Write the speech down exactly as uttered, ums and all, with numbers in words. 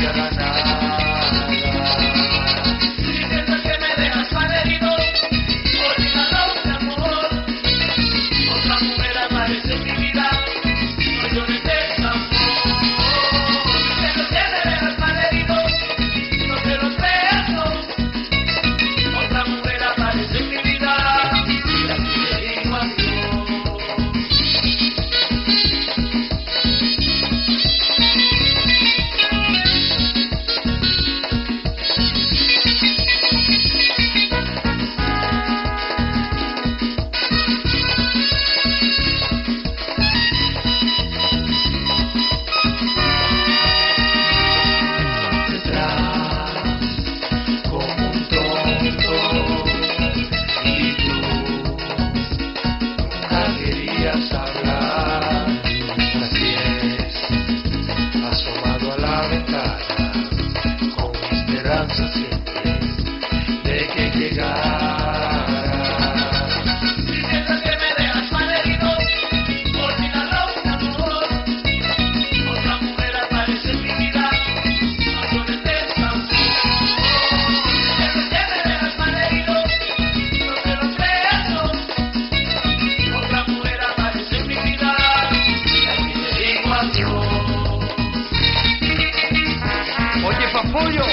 hacia la nada. Si piensas que me dejas malherido, olvídalo, mi amor. Otra mujer aparece en mi vida, no llores de amor. Si piensas que me dejas malherido, no te lo creas, no. Otra mujer aparece en mi vida, y aquí te digo adiós. Hablar, así es, asomado a la ventana, con esperanza siempre de que llegara. Si piensas que me dejas malherido, olvídalo, mi amor. Otra mujer aparece en mi vida, no llores de amor. Si piensas que me dejas malherido, no te lo creas, no. Otra mujer aparece en mi vida, y aquí te digo adiós. Oye, Papullo,